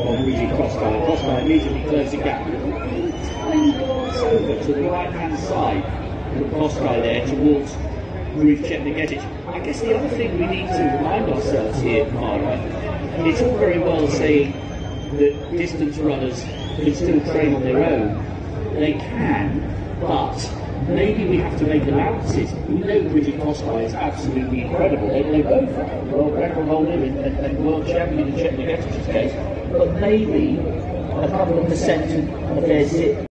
on Bridget Crossguy. Crossguy immediately closed the gap. Over to the right hand side, and Crossguy there towards Ruth Chepngetich. I guess the other thing we need to remind ourselves here, Mara, it's all very well saying that distance runners can still train on their own. They can, but maybe we have to make allowances. We know Bridget Crossguy is absolutely incredible. They both are world record holder and world champion in Chepngetish's case, but maybe a couple of percent of their zip